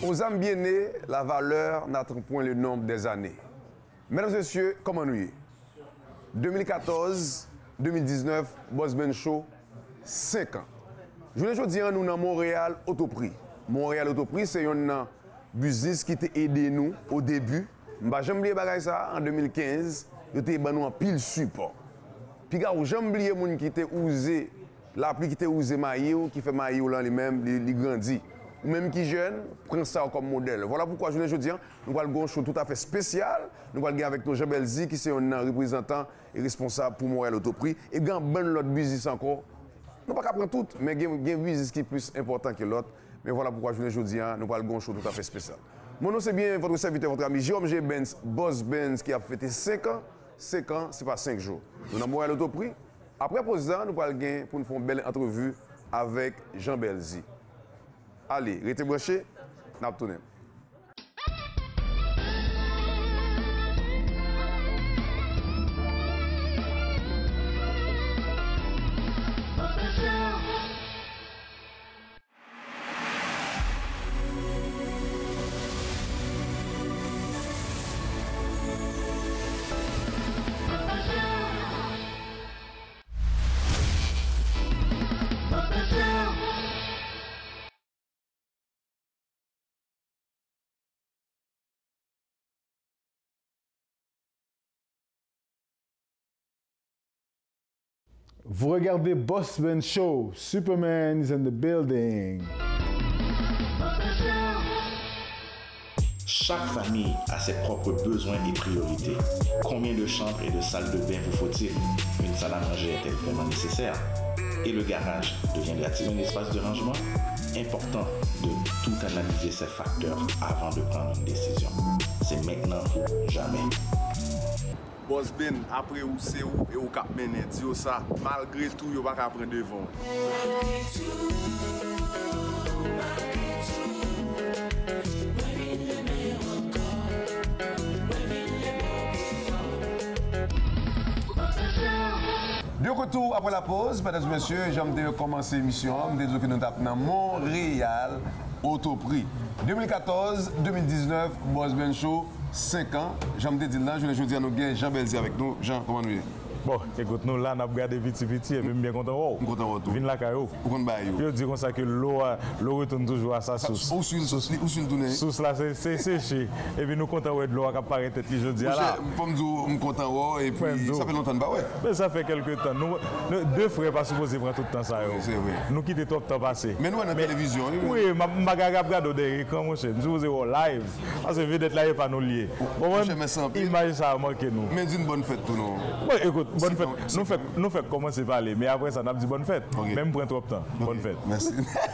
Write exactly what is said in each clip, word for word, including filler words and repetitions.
Aux âmes bien nées, la valeur n'atteint point le nombre des années. Mesdames et messieurs, comment nous y deux mille quatorze deux mille dix-neuf, Boss Ben Show, cinq ans. Je voulais dire, nous dans Montréal Autoprix. Montréal Autoprix, c'est un business qui t'a aidé nous au début. J'aime oublier ça en deux mille quinze, il t'a aidé nous en pile support. Puis j'aime oublier les gens qui t'a osé, l'appli qui t'a osé maillot, qui fait maillot là lui-même, il grandit. Ou même qui jeune, prend ça comme modèle. Voilà pourquoi je voulais dire, nous allons un show tout à fait spécial. Nous allons avec nous Jean Belzi, qui est un représentant et responsable pour Montréal Autoprix. Et il y a un autre business encore. Nous ne pouvons pas prendre tout, mais il y a un business qui est plus important que l'autre. Mais voilà pourquoi je voulais dire, nous allons un show tout à fait spécial. Mon nom c'est bien votre serviteur, votre ami Jérôme G. Benz, Boss Benz, qui a fêté cinq ans. cinq ans, ce n'est pas cinq jours. Nous avons Montréal Autoprix. Après ça, nous allons gagner pour nous faire une belle entrevue avec Jean Belzi. Allez, restez branchés, n'a pas tourné. Vous regardez Boss Ben Show, Superman is in the building. Chaque famille a ses propres besoins et priorités. Combien de chambres et de salles de bain vous faut-il? Une salle à manger est-elle vraiment nécessaire? Et le garage deviendra-t-il un espace de rangement? Important de tout analyser ces facteurs avant de prendre une décision. C'est maintenant ou jamais. Boss Ben, après où c'est où et où cap mené, dis ça, malgré tout, il va pas prendre devant. De retour après la pause, mesdames et messieurs, j'aimerais commencer l'émission, je dire que nous sommes dans Montréal Autoprix. deux mille quatorze deux mille dix-neuf, Boss Ben Show, cinq ans. J'aimerais dire là, je voulais dire à nous bien Jean Belzi avec nous. Jean, comment nous y est? Bon, écoute, nous là, on a regardé petit petit et puis bien content. Oh, content de tout. Viens la caillou. Où qu'on baille? Je dis comme ça que l'eau retourne toujours à sa source. Où suis où suis tourné? Source là, c'est séché. Et puis nous content de l'eau qui apparaît tête qui je dis là. Pour me dire, on est content et puis ça fait longtemps de bah ouais. Mais ça fait quelques temps. Nous deux frères pas supposé prendre tout le temps ça. C'est vrai. Nous quitter tout le temps passé. Mais nous on a la télévision. Oui, ma ma regarde des écrans mon cher. Nous supposé live. Parce que vedette là est pas nous lié. Bon, imagine ça manquer nous. Mais une bonne fête tout nous. Bon, écoute, bonne fête. Nous fait nous fait commencer par aller, mais après ça on a dit bonne fête. Okay. Même prend trop de temps. Bonne okay. Fête. Merci.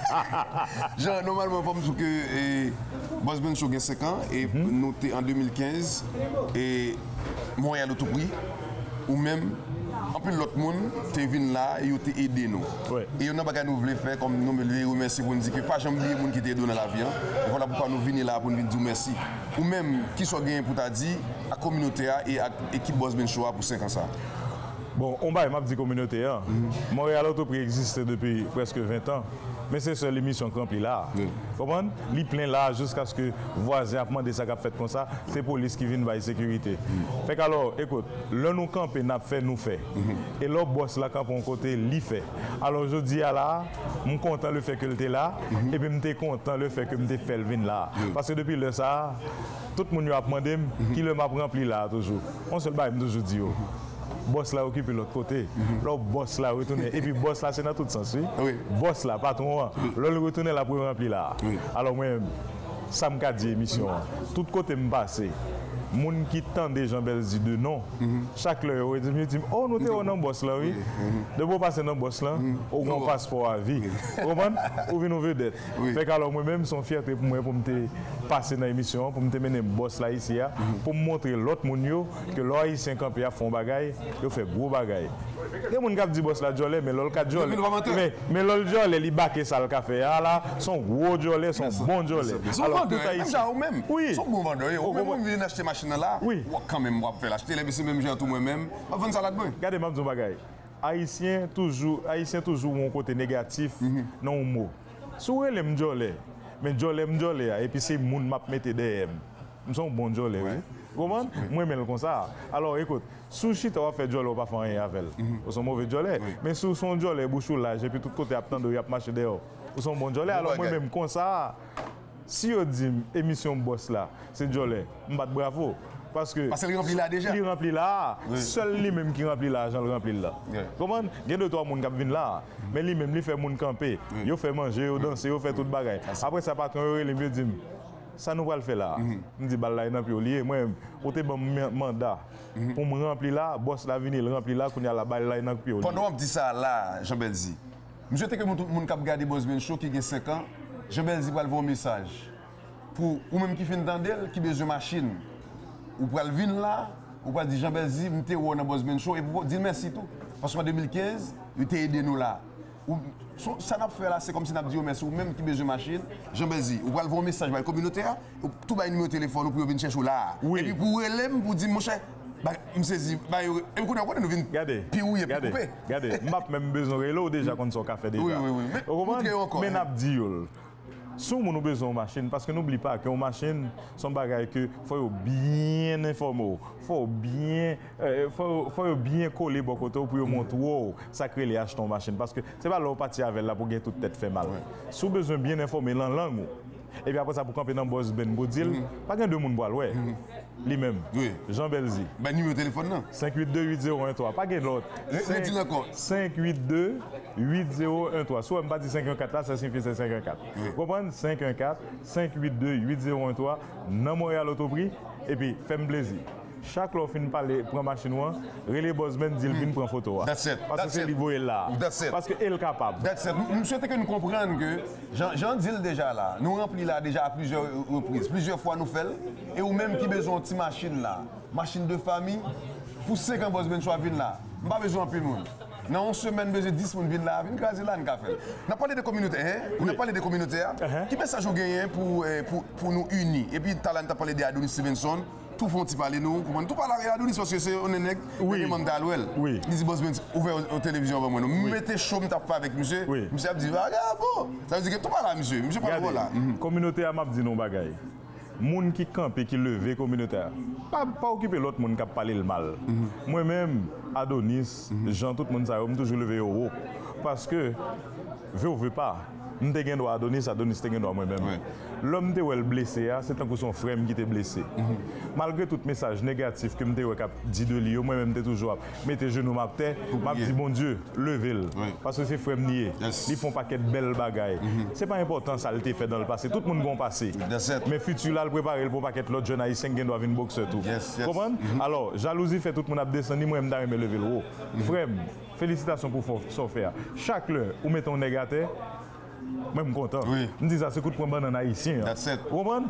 Jean, normalement comme dire que Boss Ben Show a cinq ans et mm-hmm. nous t'es en deux mille quinze et Montréal Autoprix ou même en plus l'autre monde t'es venu là et t'es aidé nous. Ouais. Et on a pas nous voulons faire comme nous me le remercier pour nous dire que pas jamais oublier monde qui t'a donné la vie. Hein. Voilà pourquoi nous venons là pour nous dire merci. Ou même qui soit gagné pour t'a dit à communauté et à l'équipe Boss Ben Show pour cinq ans ça. Bon, on va m'a dit communauté. Hein. Mm-hmm. Montréal Autoprix existe depuis presque vingt ans. Mais c'est seule l'émission qui remplit là. Vous comprenez? Il plein là jusqu'à ce que voisin a demandé ça qu'a fait comme ça. C'est la police qui vient de la sécurité. Mm-hmm. Fait qu'alors, écoute, là nous camper, n'a fait, nous fait. Mm-hmm. Et l'autre boss là, camp on côté, lui fait. Alors je dis à là, je suis content le fait que était là. Mm-hmm. Et puis je suis content le fait que je fait le vin là. Mm-hmm. Parce que depuis le ça, tout le monde a demandé mm-hmm. qui le m'a rempli là toujours. On se le bat toujours dit. Boss là occupe l'autre côté, mm-hmm. l'autre boss là retourne, et puis boss là c'est dans tout sens, oui. Oui. Boss là, patron, oui. L'autre retourne là pour remplir là. Oui. Alors moi, ça me dit émission, tout côté me passe. Moun qui tend des gens Belzi de non, mm-hmm. chaque heure, ils me disent, oh, nous sommes dans boss là, oui. Mm-hmm. De vous passer dans boss là, au grand mm-hmm. passeport à vie. Vous comprenez? Ou vient nous vedette. Fait qu'alors moi-même, son fierté pour moi, pour me passer dans l'émission, pour me mener boss là ici, mm-hmm. pour me montrer l'autre moun yo, que l'autre ici, quand il font bagaille, il fait gros bagaille. Il y a des gens qui disent boss là, jolé, mais l'autre cas jolé. Mais, mais l'autre jolé, il baque ça le café, là, son gros jolé, son bon jolé. Alors, tout est ici. Même. Oui. Son bon vendeur, au même moment où il acheter machine là, oui. Quand même, on va faire l'acheter, les même gens tout moi-même, on va vendre ça là-dedans. Regardez-moi un bagaille. Haïtien toujours, Haïtien toujours un côté négatif, mm-hmm. non mot. Souvent les m'jolé. mais jolé m'jolé et puis c'est moun m'a mettre derrière. Nous sommes bon jolé. Ouais. Comment? Moi même comme ça. Alors écoute, sushi tu vas faire jolé ou pas faire rien avec. Ou sont mauvais jolé, mais sous son jolé bouchou là, et puis tout côté attendre y a marcher dehors. Ou sont bon jolé. Alors moi même comme ça, si on dit émission boss là, c'est jolé, m'bat bravo. Parce que Parce qu'il remplit là déjà. Il remplit là, Oui. seul lui-même qui remplit l'argent, le remplit là. Yeah. Comment? Il y a deux trois personnes qui viennent là, mais lui-même il fait moun camper, il fait manger, il danser, il fait tout bagaille. Après ça patron il me dit ça nous va le faire là. Me dit balle là dans puis lié moi on te bon mandat pour me remplir là, boss la venir remplir là qu'on y a la balle là dans puis Pendant on dit ça là, Jean Belzi. Monsieur te que tout le monde qui a regardé Bosben Show qui a cinq ans, Jean Belzi va le voir un message pour ou même qui fait d'elle qui besoin machine. Ou pour le venir là, ou pour dire Jean Belzi, je suis dans Bosben Show et pour dire merci tout. Parce qu'en deux mille quinze, il t'a aidé nous là. Ou, ça n'a pas fait là, c'est comme si on a dit merci, ou même qui besoin de machine, Jean Belzi, ou pour le voir un message dans la communauté, ou tout le numéro de téléphone, ou pour venir chercher là. Oui. Et puis pour elle, pour dire, mon cher, je me saisis, et puis on a nous venir. Regardez, puis oui, regardez, coupé. regardez, m'a même besoin de l'eau déjà quand son café déjà. Oui, oui, oui. Mais, Au moment, encore, mais hein. n'a dit si on a besoin de machine, parce que n'oublie pas qu'une machine, son bagage que faut bien informer, faut bien, euh, faut, faut bien coller beaucoup pour montrer wow, ça crée les acheter une machine, parce que c'est pas là où partir avec là pour gagner toute tête fait mal. Si on a besoin de bien informer dans la langue, et puis après ça pour camper dans boss ben bodil, pas gain de monde boire ouais. Lui-même. Oui. Jean Belzi. Ben numéro de téléphone non. cinq huit deux huit zéro un trois, pas gain l'autre. Dis-le encore. cinq huit deux huit zéro un trois. Soit on pas dit cinq un quatre là, ça signifie c'est cinq un quatre. Vous comprenez? cinq un quatre cinq huit deux huit zéro un trois, dans Montréal Autoprix, et puis fais-moi plaisir. Chaque fois fin parler prend machine noire, relais bossman dit vinn prend photo. That's it. Parce que That's c'est it. niveau est là. That's it. Parce que elle est capable. That's it. Nous souhaitons que nous comprenions que Jean, Jean dit déjà là, nous remplis là déjà à plusieurs reprises, plusieurs fois nous faisons, et ou même qui besoin de petite machine là, machine de famille, pour cinq ans boss ben choix vinn là, pas besoin de plus de monde. Dans une semaine, besoin de dix personnes viennent là, viennent craser là, nous avons fait. On a parlé des communautés, hein? On a parlé des communautés. Uh-huh. Qui message vous gagnez pour, pour, pour nous unir? Et puis, talent a parlé d'Adonis Stevenson. Tout font ils parler nous, comment tout parle à Adonis parce que c'est on est nèg, Oui. on est mandalwell. Oui. Il dit boss ben ouvert au télévision avec moi. Nous mettez chaud me tape avec monsieur. Oui. Monsieur a dit ah bon. Ça veut dire que tout parle à monsieur, monsieur parle Regardez, là. communauté a m'a dit non bagay. Moun qui campe et qui levé communautaire. Pas pas occuper l'autre monde qui a parlé le mal. Moi-même Adonis, Jean tout le monde ça, me toujours levé au haut parce que veut ou veut pas. Je te gen droit Adonis, Adonis te gen droit moi-même. Ouais. L'homme te wel blessé, c'est tant que son frère qui était blessé. Malgré tout message négatif que me te dit de lui, moi-même te toujours mettez genoux m'a terre, m'a dit bon Dieu, levez-le. Ouais. Parce que c'est frère nié. Yes. Ils font paquet de belles bagailles. C'est pas important ça le fait dans le passé. Tout le monde va passer. That's it. Mais futur là le préparer pour paquet l'autre jeune haïtien qui doit venir boxer tout. Yes, yes. Comprendre? Alors, jalousie fait tout le monde a descendu, moi même me lever le haut. Frère, félicitations pour son faire. Chaque heure où mettons un négatif, moi, je suis content. Oui. Je dis ça, c'est coup de poing dans haïtien. That's it. Vous comprenez?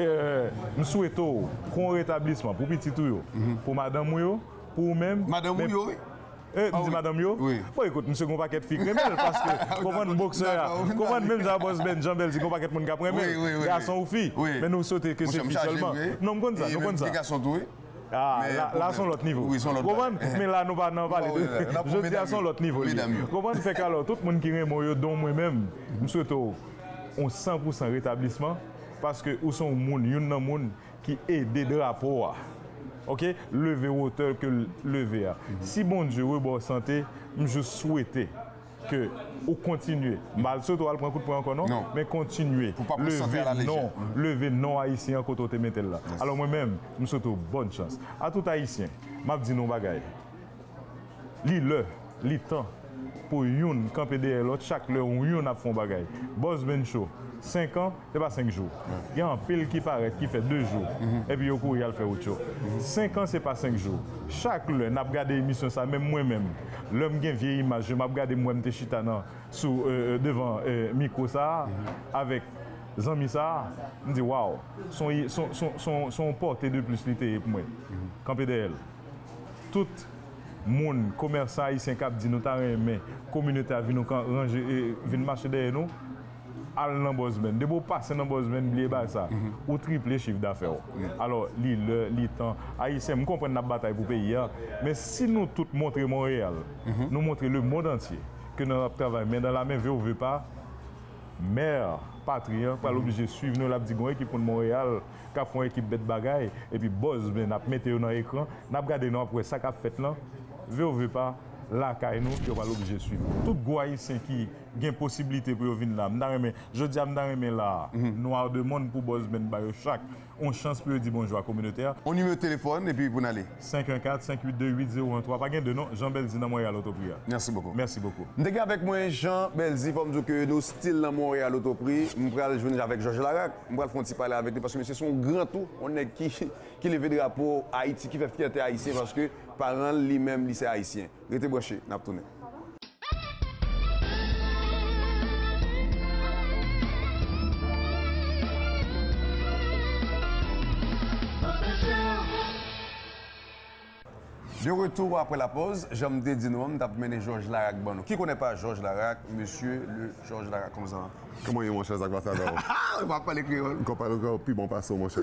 Je souhaite un rétablissement pour petit tout, pour madame Mouyo, pour vous-même. Madame mais- Mouyo, oui. Eh, Ah dis oui. madame yo? Oui. Bon, écoute, monsieur, un paquet de filles criminelles parce que, comment un boxeur, D'accord. comment même Jean-Boss Ben, Jean-Bel, c'est un paquet de monde qui a pris, Oui, oui, oui, garçon oui. ou fille. Oui. Mais nous sautons que c'est Monsieur, filles me seulement. charge, oui. Non, nous connaissons ça, Et nous même connaissons des ça. garçons tout, oui. Ah, Mais là, là, problème. son l'autre niveau. Oui, son l'autre Comment? niveau. Mais là, nous ne parlons Oui, pas là, là, de. pour Je dis mesdames à son l'autre niveau. mesdames yo. Comment fait qu'alors, tout le monde qui est moi, dont moi-même, je souhaite un cent pour cent rétablissement parce que où sont les gens, il y a des gens qui aident des drapeaux. Ok, lever hauteur que lever. Si bon Dieu, oui, bonne santé, je souhaitais que vous continuez. Mal surtout, on prend un coup de poing encore, non? Non. Mais continuez. Faut pas prendre santé à la légère. non, lever non haïtien quand on te mette là. Alors moi-même, je souhaite bonne chance. À tout haïtien, je dis non bagaille. Li-le, li temps pour yon camper derrière l'autre, chaque l'heure où yon a font bagaille. Boss Ben Show, cinq ans, c'est pas cinq jours. Il y a un pile qui paraît, qui fait deux jours, et puis il y a le fait autre chose. cinq ans, c'est pas cinq jours. Chaque l'heure, n'a regardé l'émission ça, même moi-même. L'homme qui a une vieille image, je m'a regardé moi-même te chitana sous euh, devant euh, micro ça, avec Zami ça, je me dis waouh, son son son son son portée de plus l'été pour moi. Camper derrière. Tout moun commerçant haïtien qui dit nous ta mais communauté a vinn ranger vinn marcher derrière nous al dans Bosben de beau passer dans Bosben blier ba ça ou tripler chiffre d'affaires. Alors li le li temps haïtien me comprendre la bataille pour pays mais si nous tout montrer Montréal nous montrer le monde entier que nous travaillons mais dans la même veut ou veut pas maire patrie, pas obligé de suivre nous, la dit une équipe de Montréal, qui a fait une équipe bête bagaille, et puis boss, ben, n'a mis dans l'écran, n'a regardé nous après ça qu'a fait là, veut ou veut pas, là, quand nous, il va l'obligé de suivre. Tout Haïtien qui a une possibilité pour venir là, je dis à me là, noir de monde pour boss, ben, chaque, on chance pour dire bonjour à la communauté. On numéro de téléphone et puis pour aller. cinq un quatre, cinq huit deux, huit zéro un trois. Pas de nom, Jean Belzi dans Montréal Autoprix. Merci beaucoup. Merci beaucoup. Nous sommes avec moi, Jean Belzi, comme dire que nous style dans Montréal Autoprix. Nous allons jouer avec Georges Larac. Nous allons faire parler avec lui parce que c'est son grand tout. On est qui qui lève le drapeau Haïti, qui fait fierté haïtien parce que parents lui-même, lycée haïtien. Restez branchés, nous allons tourner. De retour après la pause, j'aime te dire nous, t'as mené Georges Larac Bano. Qui ne connaît pas Georges Larac, monsieur le Georges Larac, comme ça? Comment est mon cher ambassadeur? On va parler créole. On parle encore plus bon passo, mon cher.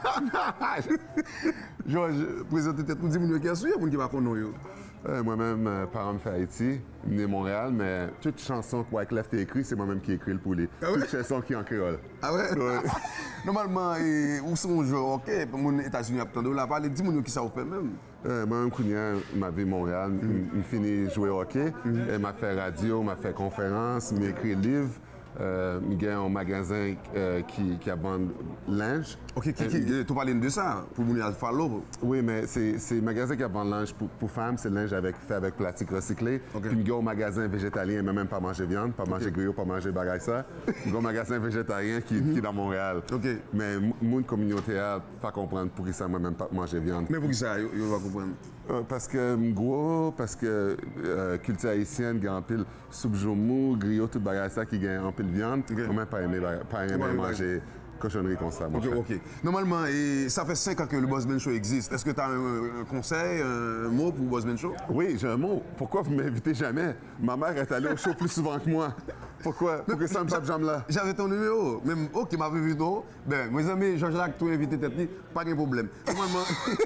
Georges, présente-toi tout le monde qui a suivi, ou qui va connaître? Euh, moi-même, euh, parents me fait Haïti, né Montréal, mais toute chanson que Wyclef t'a écrit, c'est moi-même qui ai écrit le poulet. Ah ouais? Toute chanson qui est en créole. Ah ouais? Ouais. Normalement, et, où sont les joueurs, ok, pour les États-Unis, on a parlé de dix qui ça vous fait même. Euh, moi-même, Kounia, ma vie Montréal, je finis jouer au hockey, mm m'a fait radio, m'a fait conférence, m'a écrit livre. Euh, il y a un magasin euh, qui, qui a vendu linge. Ok, qui, qui, euh, tu parles de ça pour vous follow? Oui, mais c'est un magasin qui a vendu linge pour, pour femmes, c'est linge avec, fait avec plastique recyclé. Okay. Puis il y a un magasin végétalien, mais même pas manger viande, pas manger okay. griot, pas manger bagaille ça. Il y a un magasin végétarien qui, mm-hmm. qui est dans Montréal. Okay. Mais mon communauté a pas comprendre pour qui ça moi-même pas manger viande. Mais pour qui ça, il va comprendre? Euh, parce que gros, parce que euh, culture haïtienne, il y a un pile soupe mou, griot, tout bagaille ça qui gagne un pile viande. Okay. On n'a pas aimé, pas aimé manger cochonnerie comme ça. Mon okay, ok. Normalement, et ça fait cinq ans que le Boss Ben Show existe. Est-ce que tu as un, un conseil, un mot pour le Boss Ben Show? Oui, j'ai un mot. Pourquoi vous ne m'invitez jamais? Ma mère est allée au show plus souvent que moi. Pourquoi? Pour que ça me tape jamais là. J'avais ton numéro. Même oh, qui m'avait vu toi. Ben, mes amis, Georges Larac, tout invité tête, pas de problème. Normalement,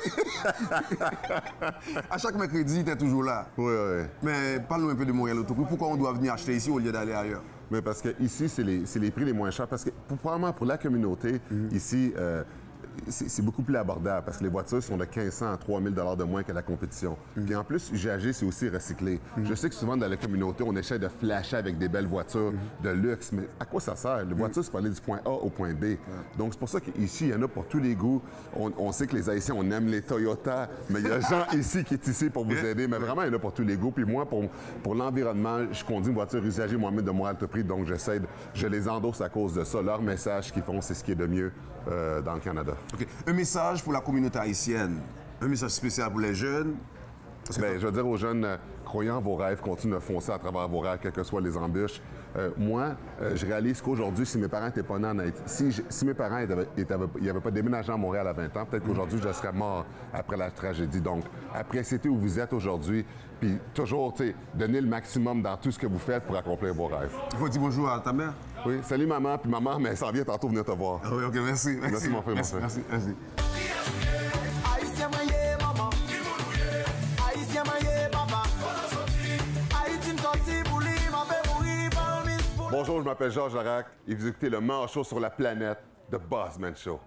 à chaque mercredi, tu es toujours là. Oui, oui. Mais parle-nous un peu de Montréal Autoprix. Pourquoi on doit venir acheter ici au lieu d'aller ailleurs? Mais parce que ici, c'est les, les prix les moins chers. Parce que, probablement, pour la communauté, mm-hmm. ici, euh, c'est beaucoup plus abordable parce que les voitures sont de quinze cents à trois mille dollars de moins que la compétition. Mm-hmm. Puis en plus, U G A G, c'est aussi recyclé. Mm-hmm. Je sais que souvent, dans la communauté, on essaie de flasher avec des belles voitures mm-hmm. de luxe, mais à quoi ça sert? Les voitures, c'est pour aller du point A au point B. Mm-hmm. Donc, c'est pour ça qu'ici, il y en a pour tous les goûts. On, on sait que les Haïtiens, on aime les Toyota, mais il y a gens ici qui est ici pour vous aider. Mais vraiment, il y en a pour tous les goûts. Puis moi, pour, pour l'environnement, je conduis une voiture usagée moi-même de Montréal Autoprix, donc j'essaie, de, je les endosse à cause de ça. Leur message qu'ils font, c'est ce qui est de mieux euh, dans le Canada. Okay. Un message pour la communauté haïtienne, un message spécial pour les jeunes. Bien, je veux dire aux jeunes, euh, croyant en vos rêves, continuez de foncer à travers vos rêves, quelles que soient les embûches. Euh, moi, euh, je réalise qu'aujourd'hui, si mes parents n'étaient pas nés en Haïti, si, je, si mes parents n'avaient pas déménagé à Montréal à vingt ans, peut-être qu'aujourd'hui, je serais mort après la tragédie. Donc, appréciez où vous êtes aujourd'hui, puis toujours, tu sais, donnez le maximum dans tout ce que vous faites pour accomplir vos rêves. Il faut dire bonjour à ta mère. Oui, salut maman, puis maman, mais elle s'en vient tantôt venir te voir. Ah oui, ok, merci. Merci, merci mon frère, merci, mon frère. Merci, merci. Bonjour, je m'appelle Georges Larac et vous écoutez le meilleur show sur la planète, The Bossman Show.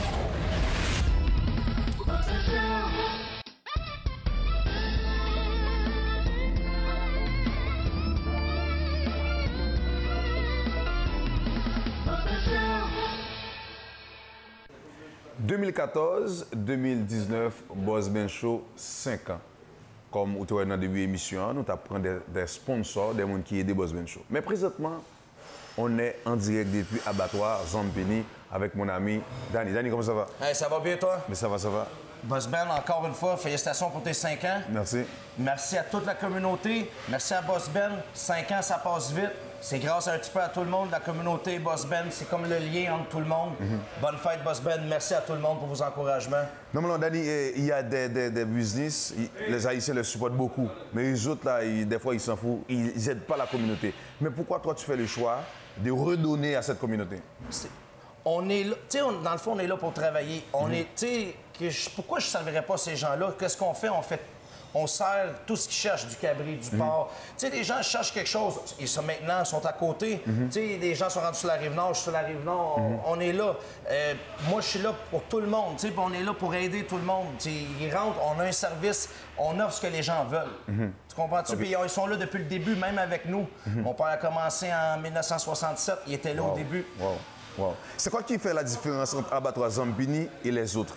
deux mille quatorze deux mille dix-neuf, Boss Ben Show, cinq ans. Comme vous avez dans le début de l'émission, nous avons des, des sponsors, des gens qui aident Boss Ben Show. Mais présentement, on est en direct depuis Abattoir Zampini avec mon ami Danny. Danny, comment ça va? Hey, ça va bien, toi? Mais ça va, ça va. Boss Ben, encore une fois, félicitations pour tes cinq ans. Merci. Merci à toute la communauté. Merci à Boss Ben. cinq ans, ça passe vite. C'est grâce un petit peu à tout le monde, la communauté Boss Ben. C'est comme le lien entre tout le monde. Mm-hmm. Bonne fête, Boss Ben. Merci à tout le monde pour vos encouragements. Non, mais non, Danny, il y a des, des, des business, les Haïtiens les supportent beaucoup. Mais les autres, là, ils, des fois, ils s'en foutent. Ils n'aident pas la communauté. Mais pourquoi toi, tu fais le choix de redonner à cette communauté? C'est... On est là, tu sais, dans le fond, on est là pour travailler. On mm-hmm. est, tu sais, pourquoi je ne servirais pas ces gens-là? Qu'est-ce qu'on fait? On fait, On sert tout ce qu'ils cherchent, du cabri, du porc. Tu sais, les gens cherchent quelque chose. Ils sont maintenant, sont à côté. Tu sais, les gens sont rendus sur la Rive-Nord, je suis sur la Rive-Nord, on, on est là. Euh, moi, je suis là pour tout le monde, tu sais, on est là pour aider tout le monde. Tu sais, ils rentrent, on a un service, on offre ce que les gens veulent. Tu comprends-tu? Puis ils sont là depuis le début, même avec nous. Mon père a commencé en mille neuf cent soixante-sept, il était là Wow. au début. Wow. Wow. C'est quoi qui fait la différence entre Abattoir Zampini et les autres?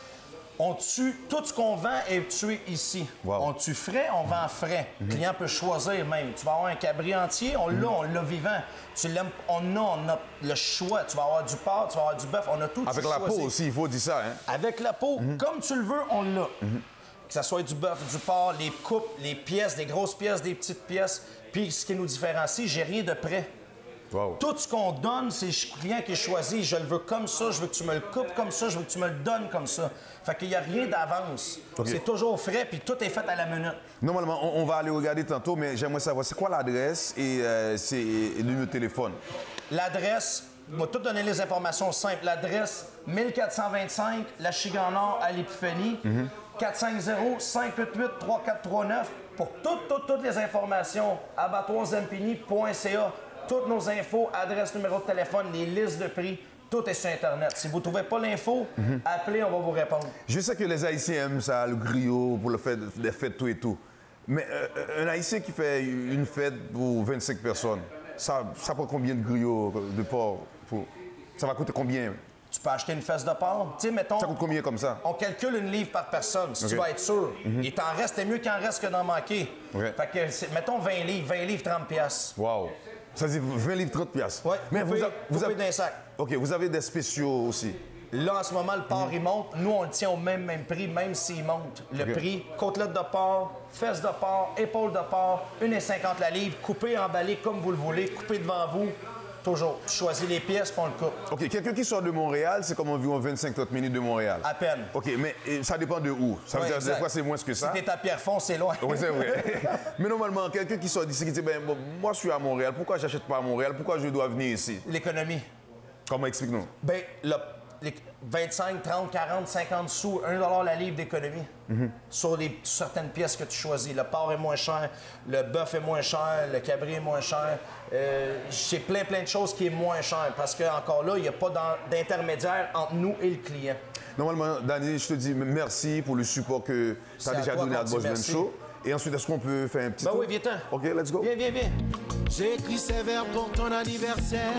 On tue, tout ce qu'on vend est tué ici. Wow. On tue frais, on vend frais. Le client peut choisir même. Tu vas avoir un cabri entier, on l'a, on l'a vivant. Tu l'aimes, on a, on a le choix. Tu vas avoir du porc, tu vas avoir du bœuf, on a tout. Avec tu la choisis. peau aussi, il faut dire ça. Hein? Avec la peau, comme tu le veux, on l'a. Que ce soit du bœuf, du porc, les coupes, les pièces, des grosses pièces, des petites pièces. Puis ce qui nous différencie, j'ai rien de prêt. Wow. Tout ce qu'on donne, c'est le client qui choisit. Je le veux comme ça, je veux que tu me le coupes comme ça, je veux que tu me le donnes comme ça. Fait qu'il n'y a rien d'avance. OK. C'est toujours frais, puis tout est fait à la minute. Normalement, on, on va aller regarder tantôt, mais j'aimerais savoir, c'est quoi l'adresse et, euh, c'est, et le numéro de téléphone? L'adresse, je vais tout donner les informations simples. L'adresse, mille quatre cent vingt-cinq, La Chigan-Nord, à l'Épiphanie. quatre cinq zéro, cinq huit huit, trois quatre trois neuf. Pour toutes, toutes, toutes les informations, abattoir zampini point c a. Toutes nos infos, adresse, numéro de téléphone, les listes de prix, tout est sur Internet. Si vous ne trouvez pas l'info, appelez, on va vous répondre. Je sais que les Haïtiens aiment ça, le griot, pour le fait des fêtes, tout et tout. Mais euh, un Haïtien qui fait une fête pour vingt-cinq personnes, ça, ça prend combien de griots de porc? Pour... Ça va coûter combien? Tu peux acheter une fesse de porc. Tu sais, mettons, Ça coûte combien comme ça? on calcule une livre par personne, si OK. tu vas être sûr. Il t'en reste, c'est mieux qu'il en reste que d'en manquer. OK. Fait que, c'est- mettons vingt livres, vingt livres, trente piastres. Wow! Ça dit vingt livres, trente piastres. Oui, Mais vous, a- vous coupé avez... d'un sac. OK, vous avez des spéciaux aussi. Là, en ce moment, le porc, il monte. Nous, on le tient au même, même prix, même s'il monte. Le OK. prix, côtelette de porc, fesses de porc, épaules de porc, un cinquante la livre, coupé, emballé comme vous le voulez, coupé devant vous. Toujours. Tu choisis les pièces, puis on le coupe. OK, quelqu'un qui sort de Montréal, c'est comme environ vingt-cinq à trente minutes de Montréal. À peine. OK, mais euh, ça dépend de où. Ça veut Ouais, dire exact. des fois, c'est moins que ça. Si t'es à Pierrefonds, c'est loin. Oui, c'est vrai. Mais normalement, quelqu'un qui sort d'ici, qui dit, ben, bon, moi, je suis à Montréal, pourquoi je n'achète pas à Montréal? Pourquoi je dois venir ici? L'économie. Comment explique-nous? Bien, le, les vingt-cinq, trente, quarante, cinquante sous, un dollar la livre d'économie sur les, certaines pièces que tu choisis. Le porc est moins cher, le bœuf est moins cher, le cabri est moins cher. Euh, c'est plein, plein de choses qui est moins cher parce qu'encore là, il n'y a pas d'en- d'intermédiaire entre nous et le client. Normalement, Danny, je te dis merci pour le support que tu C'est as à déjà toi donné à qu'on dit Bossman merci. Show. Et ensuite, est-ce qu'on peut faire un petit Ben tour? oui, viens-t'en. OK, let's go. Viens, viens, viens. J'ai écrit ces vers pour ton anniversaire.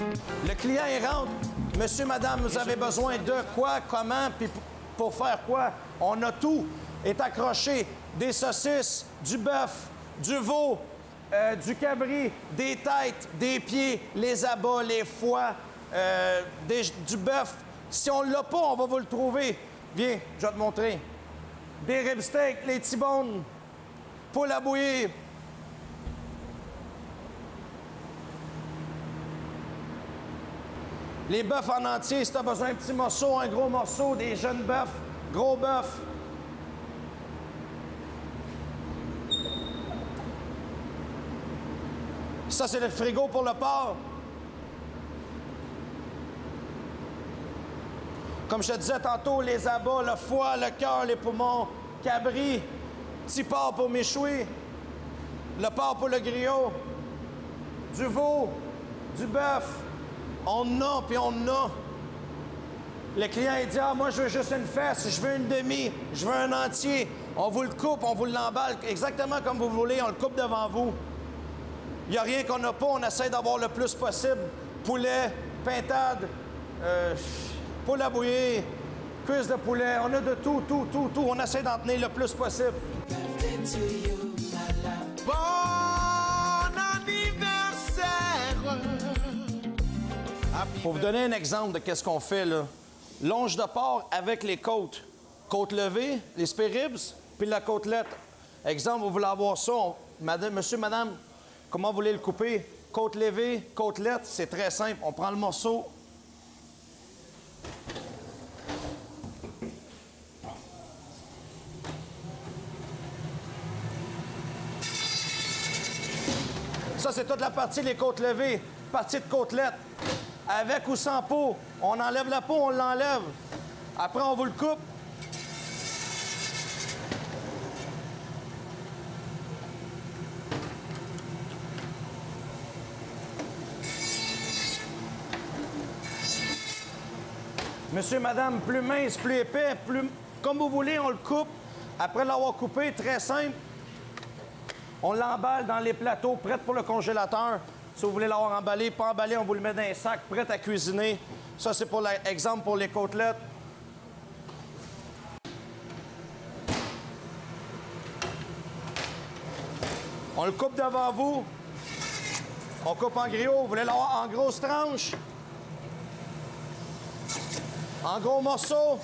Le client, il rentre. Monsieur, madame, vous avez besoin de quoi, comment, puis p- pour faire quoi? On a tout. Est accroché. Des saucisses, du bœuf, du veau, euh, du cabri, des têtes, des pieds, les abats, les foies, euh, des- du bœuf. Si on l'a pas, on va vous le trouver. Viens, je vais te montrer. Des ribsteaks, les T-bones, poule à bouillir. Les bœufs en entier, si tu as besoin d'un petit morceau, un gros morceau, des jeunes bœufs, gros bœufs. Ça, c'est le frigo pour le porc. Comme je te disais tantôt, les abats, le foie, le cœur, les poumons, cabri, petit porc pour méchouer, le porc pour le griot, du veau, du bœuf. On en a, puis on en a. Le client, il dit, ah, moi, je veux juste une fesse, je veux une demi, je veux un entier. On vous le coupe, on vous l'emballe exactement comme vous voulez, on le coupe devant vous. Il n'y a rien qu'on n'a pas, on essaie d'avoir le plus possible. Poulet, pintade, euh, poule à bouillir, cuisse de poulet, on a de tout, tout, tout, tout. On essaie d'en tenir le plus possible. Bon anniversaire. Pour vous donner un exemple de qu'est-ce qu'on fait, là. Longe de porc avec les côtes. Côte levée, les spare ribs, puis la côtelette. Exemple, vous voulez avoir ça, on- madame, monsieur, madame, comment vous voulez le couper? Côte levée, côtelette, c'est très simple. On prend le morceau. Ça, c'est toute la partie des côtes levées. Partie de côtelette. Avec ou sans peau. On enlève la peau, on l'enlève. Après, on vous le coupe. Monsieur, madame, plus mince, plus épais, plus... Comme vous voulez, on le coupe. Après l'avoir coupé, très simple, on l'emballe dans les plateaux, prêts pour le congélateur. Si vous voulez l'avoir emballé, pas emballé, on vous le met dans un sac, prêt à cuisiner. Ça, c'est pour l'exemple pour les côtelettes. On le coupe devant vous. On coupe en griot. Vous voulez l'avoir en grosses tranches? En gros morceaux?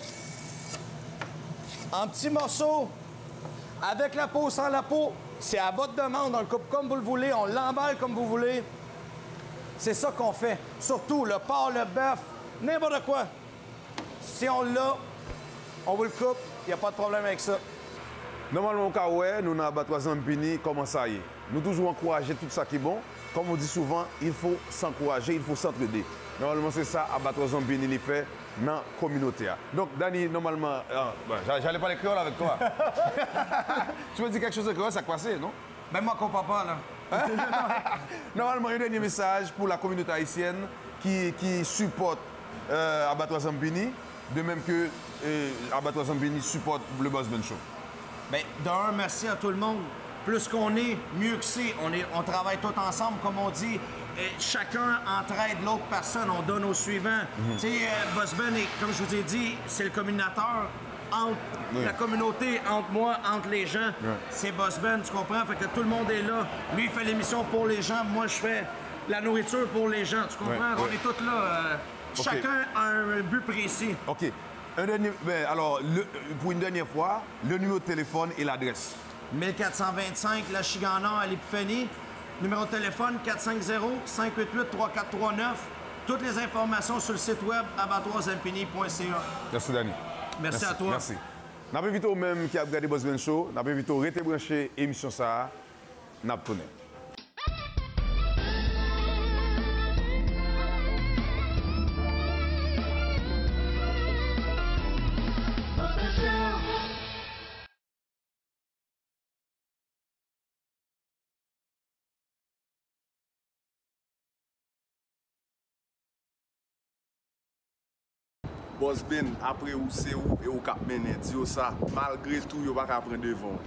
En petits morceaux? Avec la peau, sans la peau? C'est à votre demande. On le coupe comme vous le voulez. On l'emballe comme vous voulez. C'est ça qu'on fait. Surtout le porc, le bœuf, n'importe quoi. Si on l'a, on vous le coupe. Il n'y a pas de problème avec ça. Normalement, au cas où nous, dans l'abattoir Zampini, comment ça y est? Nous toujours encourager tout ça qui est bon. Comme on dit souvent, il faut s'encourager, il faut s'entraider. Normalement, c'est ça, abattoir Zampini, il fait dans la communauté. Donc, Danny, normalement, euh, ben, j'allais parler créole avec toi. Tu me dis quelque chose de créole, ça passe, non? Ben moi, comprends pas, là. Normalement, un dernier message pour la communauté haïtienne qui, qui supporte euh, Abattoir Zampini, de même que euh, Abattoir Zampini supporte le Boss Ben Show. Bien, d'un, merci à tout le monde. Plus qu'on est, mieux que c'est. On, est, on travaille tous ensemble, comme on dit. Et chacun entraide l'autre personne. On donne au suivant. Mm-hmm. Tu sais, euh, Boss Ben, est, comme je vous ai dit, c'est le communicateur entre oui. la communauté, entre moi, entre les gens. Oui. C'est Boss Ben, tu comprends? Fait que tout le monde est là. Lui, il fait l'émission pour les gens. Moi, je fais la nourriture pour les gens. Tu comprends? Oui. On oui. est tous là. Euh, okay. Chacun a un but précis. OK. Un dernier, ben, alors, le, pour une dernière fois, le numéro de téléphone et l'adresse. mille quatre cent vingt-cinq, La Chigana à l'Épiphanie. Numéro de téléphone quatre cinq zéro, cinq huit huit, trois quatre trois neuf. Toutes les informations sur le site web abattoir zampini point c a. Merci, Danny. Merci, Merci à toi. Merci. N'a pas invité au même qui a regardé Boss Ben Show. N'a pas invité au rester branché émission ça. N'a pas tourné. Boss Ben, après ou c'est où et ou cap mené, dis ça, malgré tout, yo pas qu'à prendre devant.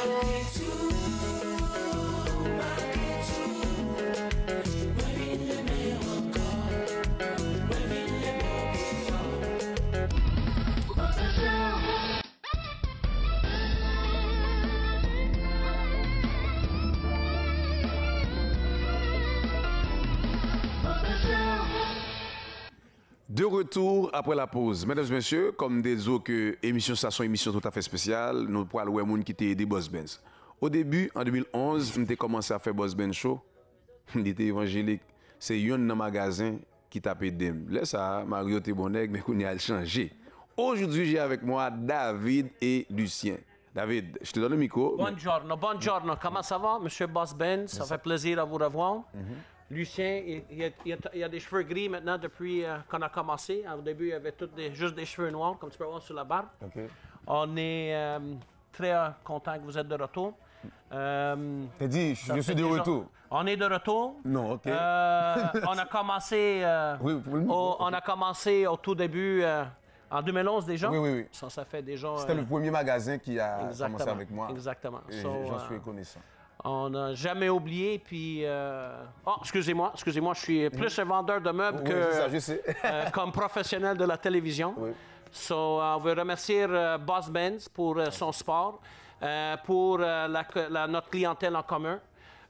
De retour après la pause. Mesdames et messieurs, comme des autres que émission ça sont émission tout à fait spéciale, nous pourrons voir monde qui était des Boss Benz. Au début, en deux mille onze, nous avons commencé à faire Boss Ben Show. On était évangélique. C'est un dans magasin qui tapait dem. Là ça, Mario était bon nègre, mais qu'on a changé. Aujourd'hui, j'ai avec moi David et Lucien. David, je te donne le micro. Buongiorno, buongiorno. Comment ça va, Monsieur Boss Ben? Ça fait plaisir à vous revoir. Mm-hmm. Lucien, il, il, a, il, a, il a des cheveux gris maintenant depuis euh, qu'on a commencé. Au début, il avait tout des, juste des cheveux noirs, comme tu peux voir sur la barbe. Okay. On est euh, très euh, content que vous êtes de retour. Euh, T'as dit, je, je suis de déjà... retour. On est de retour. Non, OK. Euh, on a commencé, euh, oui, pour le... au, on a commencé au tout début, euh, en deux mille onze déjà. Oui, oui, oui. Ça, ça fait déjà... C'était euh... le premier magasin qui a Exactement. commencé avec moi. Exactement. Et so, j'en suis euh... reconnaissant. On n'a jamais oublié, puis... Euh... Oh, excusez-moi, excusez-moi, je suis plus un vendeur de meubles oui, que ça, je sais. euh, comme professionnel de la télévision. Oui. So, uh, on veut remercier uh, Boss Benz pour uh, son support, uh, pour uh, la, la, notre clientèle en commun.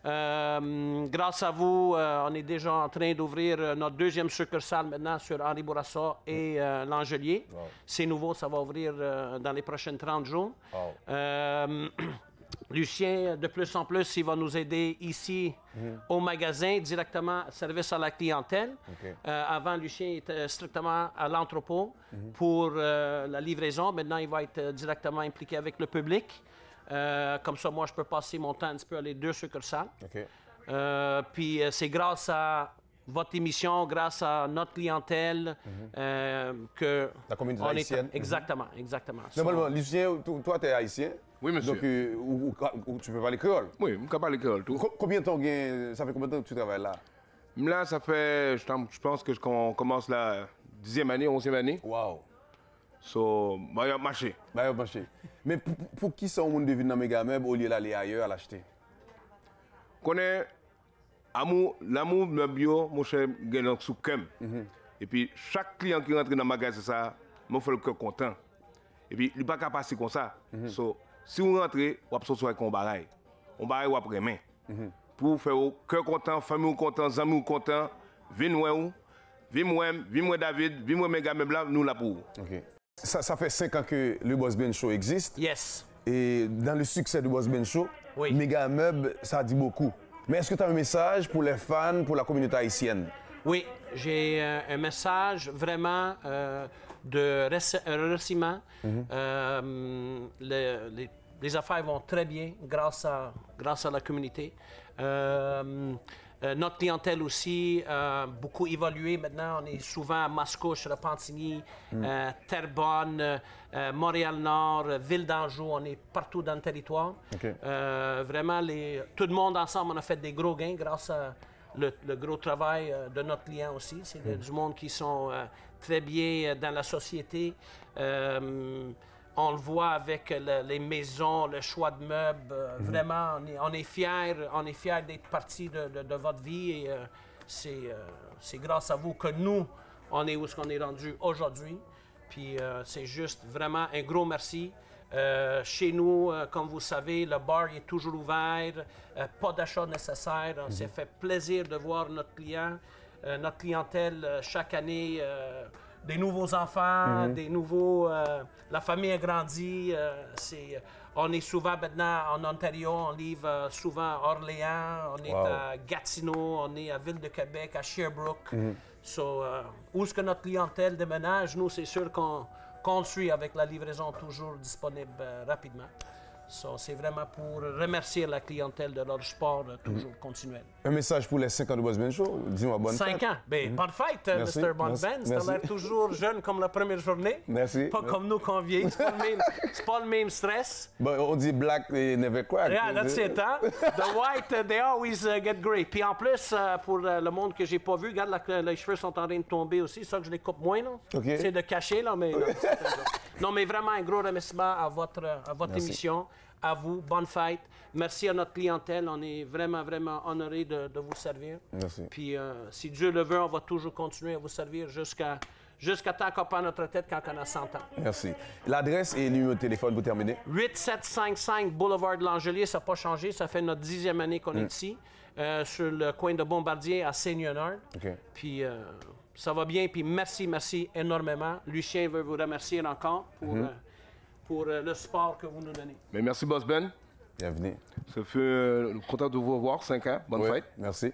Euh, grâce à vous, euh, on est déjà en train d'ouvrir euh, notre deuxième succursale maintenant sur Henri Bourassa et euh, L'Angelier. Wow. C'est nouveau, ça va ouvrir euh, dans les prochaines trente jours. Wow. Euh, Lucien, de plus en plus, il va nous aider ici mm-hmm. au magasin, directement service à la clientèle. Okay. Euh, avant, Lucien était strictement à l'entrepôt mm-hmm. pour euh, la livraison. Maintenant, il va être directement impliqué avec le public. Euh, comme ça, moi, je peux passer mon temps un petit peu à les deux succursales. Okay. Euh, puis, euh, c'est grâce à votre émission, grâce à notre clientèle, mm-hmm. euh, que... La communauté haïtienne. Est... Exactement, mm-hmm. exactement. Normalement, Lucien, toi, tu es haïtien. Oui, monsieur. Donc, euh, ou, ou, ou tu peux parler créole? Oui, je peux parler créole. Tout. Co combien de temps, ça fait combien de temps que tu travailles là? Là, ça fait, je pense que je commence là dixième année, onzième année. Wow. So, bah, il a marché. Bah, il a marché. Mais pour, pour qui ça, on devine dans Megameuble au lieu d'aller ailleurs à l'acheter? Connais amour, l'amour meuble yo, mon cher, gagne sous cœur. Et puis chaque client qui rentre dans le magasin ça, moi faut le cœur content. Et puis il pas capable passer comme ça. So, si vous rentrez, vous sortir avec un bagaille. On bagaille ou après main. Pour faire au cœur content, famille content, amis content, vin ou, vin moi, vin moi David, vin moi Megameuble là, nous là pour. OK. Ça, ça fait cinq ans que le Boss Ben Show existe. Yes. Et dans le succès du Boss Ben Show, Oui. Megameuble, ça dit beaucoup. Mais est-ce que tu as un message pour les fans, pour la communauté haïtienne? Oui, j'ai euh, un message vraiment euh, de rece- remerciement. Mm-hmm. Euh, le- les, les affaires vont très bien grâce à, grâce à la communauté. Euh, euh, notre clientèle aussi a beaucoup évolué. Maintenant, on est souvent à Mascouche, Repentigny, Mm. euh, Terrebonne, euh, Montréal-Nord, euh, Ville d'Anjou. On est partout dans le territoire. OK. Euh, vraiment, les, tout le monde ensemble, on a fait des gros gains grâce à le, le gros travail euh, de notre client aussi. C'est de- du monde qui sont euh, très bien euh, dans la société. Euh, on le voit avec le- les maisons, le choix de meubles. Euh, Vraiment, on est, on est fiers, on est fiers d'être partie de, de- de votre vie. Et euh, c'est euh, c'est grâce à vous que nous, on est où est-ce qu'on est rendu aujourd'hui. Puis euh, c'est juste vraiment un gros merci. Euh, chez nous, euh, comme vous savez, le bar est toujours ouvert, euh, pas d'achat nécessaire. On s'est fait plaisir de voir notre client, euh, notre clientèle euh, chaque année, euh, des nouveaux enfants, des nouveaux. euh, la famille a grandi. euh, c'est, on est souvent maintenant en Ontario, on livre euh, souvent à Orléans, on est Wow. à Gatineau, on est à Ville de Québec, à Sherbrooke. So, euh, où est-ce que notre clientèle déménage? Nous, c'est sûr qu'on qu'on le suit avec la livraison toujours disponible euh, rapidement. So, c'est vraiment pour remercier la clientèle de leur sport euh, toujours continuel. Un message pour les cinq ans du Boss Ben Show? Dis-moi bonne Cinq fête. ans. Ben, bonne fête, euh, Merci, mister Bon merci, Ben. T'as merci. l'air toujours jeune comme la première journée. Merci. Pas comme nous qu'on vieillit. C'est pas, le même- c'est pas le même stress. Bon, on dit black et never crack. Yeah, that's it, hein? The white, uh, they always uh, get gray. Puis en plus, euh, pour euh, le monde que j'ai pas vu, regarde, la- les cheveux sont en train de tomber aussi. C'est ça que je les coupe moins, là. OK. C'est de cacher, là, mais... non, c'est pas ça. Non, mais vraiment un gros remerciement à votre, à votre Merci. émission. À vous, bonne fête. Merci à notre clientèle. On est vraiment, vraiment honorés de, de vous servir. Merci. Puis euh, si Dieu le veut, on va toujours continuer à vous servir jusqu'à jusqu'à temps qu'on prend notre retraite quand on a cent ans. Merci. L'adresse et le numéro de téléphone pour terminer? huit sept cinq cinq Boulevard de l'Angelier, ça n'a pas changé. Ça fait notre dixième année qu'on est ici, euh, sur le coin de Bombardier à Saint-Léonard. OK. Puis euh, ça va bien. Puis merci, merci énormément. Lucien veut vous remercier encore pour, euh, pour euh, le support que vous nous donnez. Mais merci Boss Ben. Bienvenue. Ça fait euh, content de vous revoir, cinq ans. Bonne Ouais, fête. merci.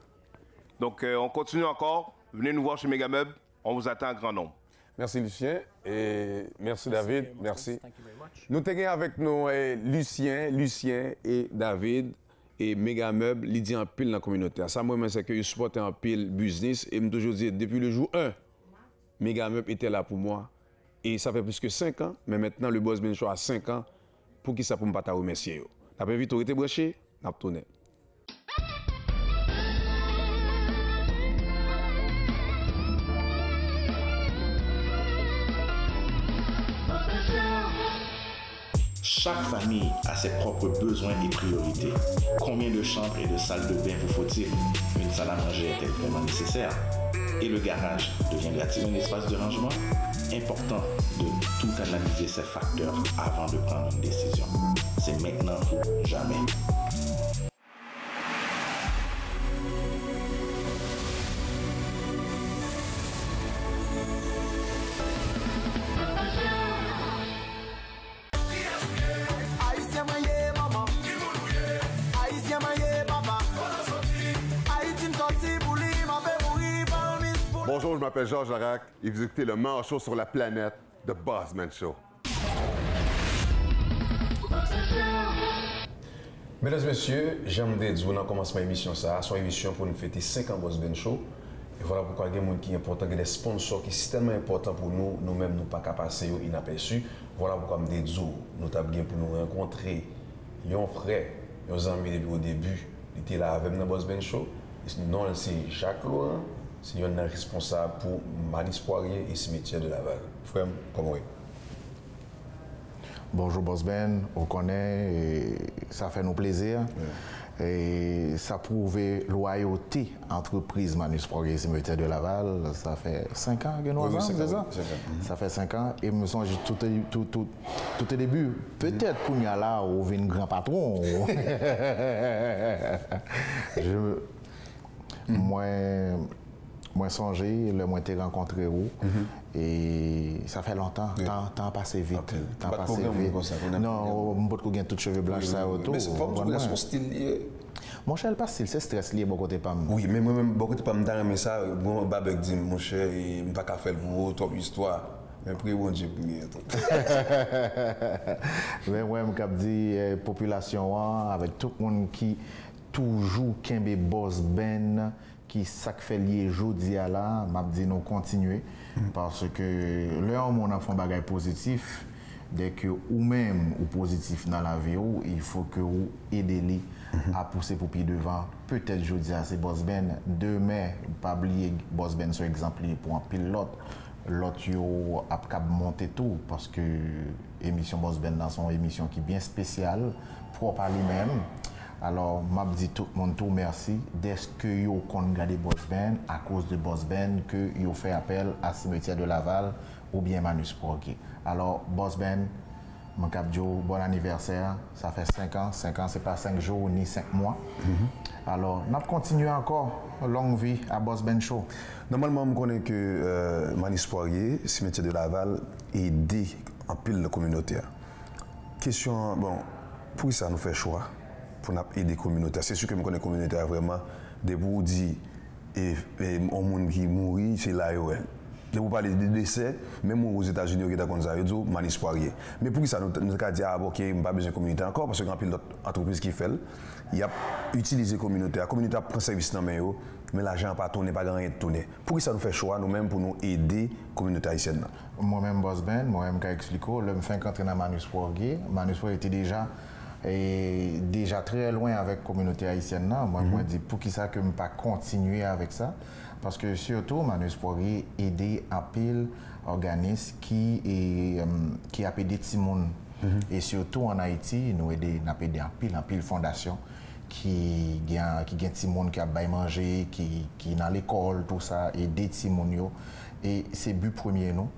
Donc euh, on continue encore. Venez nous voir chez Megameuble. On vous attend en grand nombre. Merci Lucien et merci David. Merci. Thank you very much. Nous tenons avec nous eh, Lucien, Lucien et David et Megameuble, ils disent en pile dans la communauté. Ça, moi, c'est que je supporte en pile business et je me toujours dit, depuis le jour un, Megameuble était là pour moi. Et ça fait plus que cinq ans, mais maintenant le Boss Ben Show a cinq ans. Pour qui ça pour me pas te remercier yo. N'a pas vite été branché, n'a pas tourné. Chaque famille a ses propres besoins et priorités. Combien de chambres et de salles de bain vous faut-il? Une salle à manger est-elle vraiment nécessaire? Et le garage deviendra-t-il un espace de rangement? Important de tout analyser ces facteurs avant de prendre une décision. C'est maintenant ou jamais. Bonjour, je m'appelle Georges Larac et vous écoutez le meilleur show sur la planète, The Boss Man Show. Mesdames et messieurs, j'aime de dire dans le commencement de l'émission, ça, son émission pour nous fêter cinq ans Boss Ben Show. Et voilà pourquoi il y a des gens qui sont importants, des sponsors qui sont tellement importants pour nous, nous-mêmes, nous ne pas passer inaperçus. Voilà pourquoi je me dis, nous avons bien pour nous rencontrer un frère, un ami depuis au début, il était là avec nous dans Boss Ben Show. Son nom, c'est Jacques Laurent c'est un responsable pour Manis Poirier et cimetière de Laval. Frère, comment est? Bonjour Boss Ben, on connaît, et ça fait nous plaisir. Ouais. Et ça prouve loyauté entreprise Manus Poirier et cimetière de Laval. Ça fait cinq ans que nous avons, c'est ça? Mm-hmm. Ça fait cinq ans. Et me semble tout, tout, tout, tout au début, peut-être qu'on y a là où vient un grand patron. Je, mm. Moi, moi songé, le moi été rencontré où. Mm-hmm. Et ça fait longtemps, le temps, temps passé vite. Okay. Temps passé vite. Ça, non, je ne peux pas gagner tous les cheveux blancs, ça autour. Mais c'est pas bon, son style lié. Mon cher, pas style, c'est stress lié, beaucoup de pas. Oui, mais moi-même, beaucoup de pas me dire, mais ça, bon, Babek dit, mon cher, il ne pas qu'à faire le top histoire. Mais après, bon Dieu, premier. Mais moi, je dis, la population, avec tout le monde qui toujours Kembe Boss Ben, qui sac fait lié jeudi à là, m'a dit nous continuer parce que là on a fait un bagage positif dès que ou même ou positif dans la vie il faut que vous aidez-les à pousser pour pied devant. Peut-être jeudi à c'est Boss Ben, demain pas oublier Boss Ben sur exemple pour un pilote l'autre yo a cap monter tout parce que émission Boss Ben dans son émission qui est bien spéciale propre à lui-même. Alors, je dis tout le monde tout merci. Dès que vous avez regardé Boss Ben, à cause de Boss Ben, que vous fait appel à cimetière de Laval ou bien Manus Poirier. Alors, Boss Ben, mon cap Joe, bon anniversaire. Ça fait cinq ans. cinq ans, ce n'est pas cinq jours ni cinq mois. Mm-hmm. Alors, on continue encore. Longue vie à Boss Ben Show. Normalement, je connais que euh, Manus Poirier, cimetière de Laval, aide en pile de communauté. Question, bon, pour ça nous fait choix pour aider les communautés. C'est sûr que je connais les communautés vraiment. Des vous dit et on monde qui mourit, c'est là où elle. Je vous parle des décès, même aux États-Unis, qui est comme ça, ils ont Manus Poirier. Mais pour ça, nous avons dit, ah, ok, je n'ai pas besoin de communauté encore, parce qu'il y a une entreprise qui fait, il a utilisé la communauté. La communauté a pris service dans les mains, mais l'argent n'a pas tourné, pas grand rien tourné. Pour ça, nous fait choix, nous-mêmes, pour nous aider la communauté haïtienne. Moi-même, Boss Ben, moi-même, quand j'explique, je me fais entrer dans Manus Poirier. Manus Poirier était déjà. Et déjà très loin avec la communauté haïtienne. Non? Moi, mm-hmm. je me dis, pour qui ça que je ne pas continuer avec ça? Parce que surtout, Manus Poirier aide à pile organismes qui, est, um, qui a aidé tout le monde. Mm-hmm. Et surtout en Haïti, nous aidons à aider à pile, à pile fondation qui a qui tout le monde qui a bien mangé, qui, qui est dans l'école, tout ça, aider tout le monde. Et c'est le but premier, nous.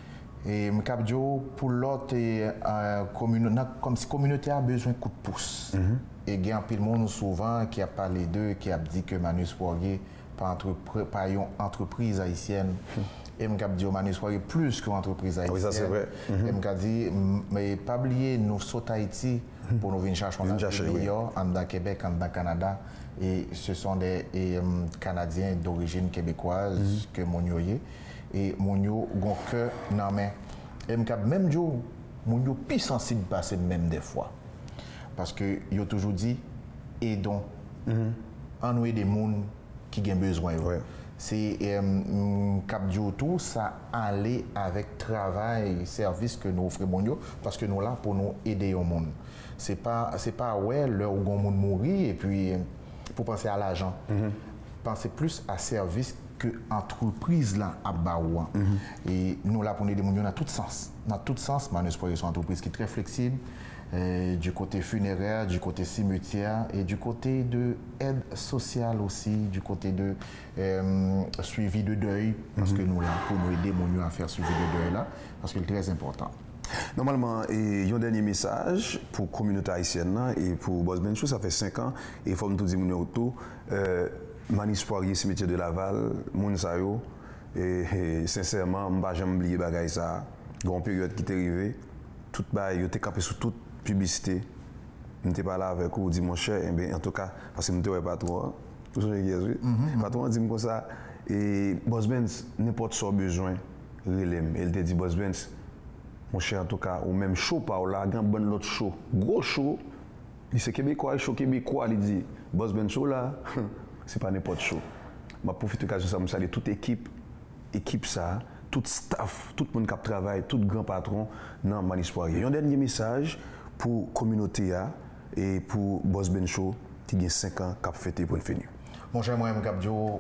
Et Mkabdio, pour l'autre, euh, comme si la communauté a besoin de coup de pouce. Mm-hmm. Et il y a un peu de monde souvent qui a parlé d'eux, qui a dit que Manus Poirier pas une entreprise haïtienne. Mm-hmm. Et Mkabdio, Manus Poirier plus qu'une entreprise haïtienne. Oui, ça c'est vrai. Mm-hmm. Et Mkabdio dit, mais pas oublier, nous sautons Haïti mm-hmm. pour nous venir chercher en meilleur, en Québec, en Canada. Et ce sont des et, um, Canadiens d'origine québécoise mm-hmm. que mon yoye. Et mon yo gon cœur nan main. Et même jour, mon yo plus sensible passer même des fois. Parce que yo toujours dit aidons. Mm-hmm. En nous des gens qui ont besoin. Ouais. C'est euh, cap tout ça aller avec travail, service que nous offrons mon yo parce que nous là pour nous aider au monde. C'est pas c'est pas ouais l'heure où gon monde mourir et puis pour penser à l'argent. Mm-hmm. Pensez plus à service que entreprise là à Baoua. Mm-hmm. Et nous là pour aider mon dans tout sens. Dans tout sens, Manus Poirier est une entreprise qui est très flexible euh, du côté funéraire, du côté cimetière et du côté de aide sociale aussi, du côté de euh, suivi de deuil parce mm-hmm. que nous là pour nous aider mon à faire suivi de deuil là parce que c'est très important. Normalement, il y a un dernier message pour la communauté haïtienne et pour Boss Ben Show, ça fait cinq ans et il faut me tout dire mon autour. Euh, Manus Poirier, cimetière de Laval, moun sa yo, et, et sincèrement, je ne vais jamais oublier bagay ça. Grande période qui est arrivée, tout bagay, yo t'es campé sur toute publicité. Je n'étais pas là avec vous, dit mon cher, eh bien, en tout cas, parce que je n'étais pas trop, tout ce que je dis, pas trop, dit comme ça. Et Boss Ben, n'importe quoi besoin, relève. Elle te dit, Boss Ben, mon cher, en tout cas, ou même chaud par là, grand bon l'autre chaud, gros chaud, il c'est québécois, chaud québécois, il dit, Boss Ben chaud là. C'est pas n'importe quoi. Je profite de l'occasion de saluer toute équipe, équipe ça, tout staff, tout le monde qui travaille, tout grand patron dans Manus Poirier. Un dernier message pour la communauté et pour Boss Ben Show qui a cinq ans qui a fêté pour le finir. Mon cher moi, Mkabdio,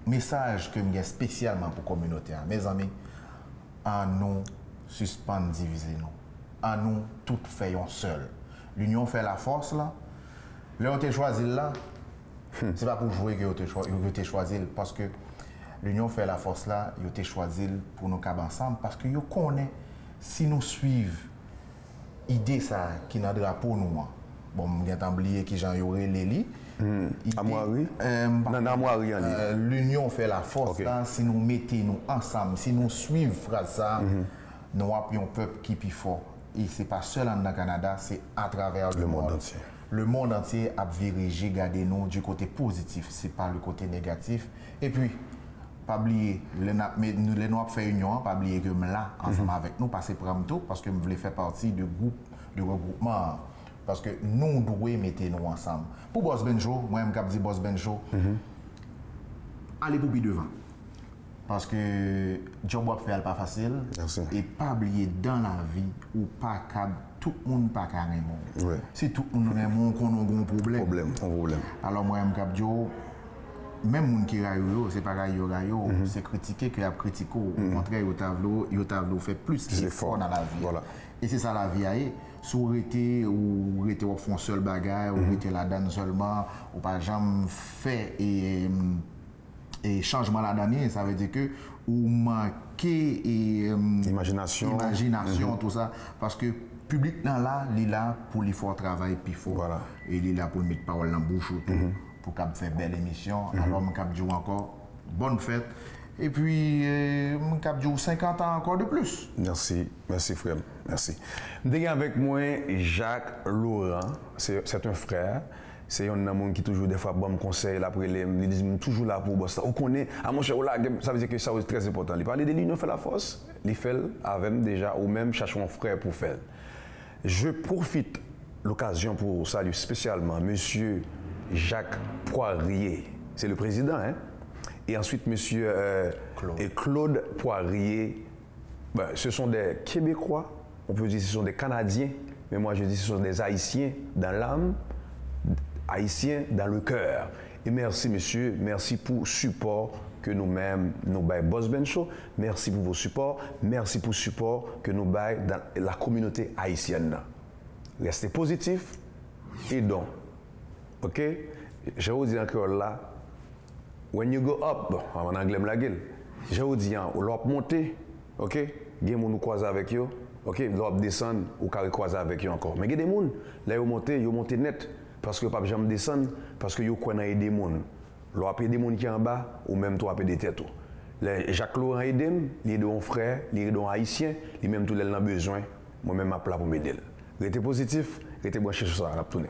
message que j'ai spécialement pour la communauté, mes amis, à nous suspendre, diviser nous. À nous, tout faisons seul. L'union fait la force là. Là, on t'a choisi là. C'est pas pour jouer que vous avez choisi, parce que l'union fait la force là, vous avez choisi pour nous caber ensemble, parce que vous connaissez, si nous suivons l'idée ça qui est dans le drapeau nous. Bon, je vais oublier qui j'en aurait Léli. Amouari Non, Amouari en ligne. L'union fait la force Okay. là, si nous mettons nous ensemble, si nous suivons phrase ça, nous avons un peuple qui est plus fort. Et ce n'est pas seulement dans le Canada, c'est à travers le, Le monde monde entier. Le monde entier a dirigé, gardé nous du côté positif, ce n'est pas le côté négatif. Et puis, pas oublier, nous les noirs fait union, pas oublier que là, ensemble avec nous, passer pour tout, parce que nous voulons faire partie du groupe, de regroupement. Parce que nous devons mettre nous ensemble. Pour Boss Benjo, moi, je me dis Boss Benjo, allez pour devant. Parce que le job à faire pas facile. Merci. Et pas oublier dans la vie, ou pas cap, tout le monde pas carrément. Ouais. Si tout le monde aime, on a un problème. Problème, un problème. Alors moi, je me dis, même les gens qui raillent, c'est pas raillent, raillent, c'est critiquer que y a critiqué. Au contraire, ils ont fait plus d'efforts dans la vie. Voilà. Et c'est ça la vie. Si vous étiez ou étiez au fond seul bagaille, ou étiez là-dedans seulement, ou pas jamais fait et, et changement là-dedans, ça veut dire que vous manquez et imagination, imagination mm-hmm. tout ça, parce que le public là, il est là pour lui faire travail plus fort. Voilà. Et il est là pour mettre parole dans la bouche tout, mm-hmm. pour qu'il faire belle émission. Mm-hmm. Alors, je dis encore bonne fête. Et puis, je euh, cinquante ans encore de plus. Merci, merci frère, merci. Nous avec moi Jacques Laurent, c'est un frère, c'est un homme qui toujours des fois bon conseil là pour les, il dit toujours là pour bosser. On connaît, à mon cher là, ça veut dire que ça c'est très important. Il parle de l'union fait la force, il fait avec déjà ou même chercher un frère pour faire. Je profite l'occasion pour saluer spécialement monsieur Jacques Poirier, c'est le président, hein? Et ensuite, monsieur euh, Claude. Et Claude Poirier, ben, ce sont des Québécois, on peut dire que ce sont des Canadiens, mais moi je dis que ce sont des Haïtiens dans l'âme, Haïtiens dans le cœur. Et merci monsieur, merci pour le support que nous-mêmes nous baillons Boss Ben Show, merci pour vos supports, merci pour le support que nous baillons dans la communauté haïtienne. Restez positifs et donc, ok? Je vous dis encore là, when you go up, bon, en anglais, la gueule. Je vous dis, on l'a monté, ok? Il y a des gens qui croisent avec eux, ok? L'on descend, ou carré croiser avec eux encore. Mais il y a des gens, là, ils montent, ils montent net, parce que pas jamais descendre, parce que ils connaissent des gens. L'on a des gens qui sont en bas, ou même toi, des têtes. Jacques Laurent aide, il est un frère, il est un haïtien, il même tout le monde a besoin, moi-même, je suis là pour m'aider. Restez positif, restez branché sur ça, on va tourner.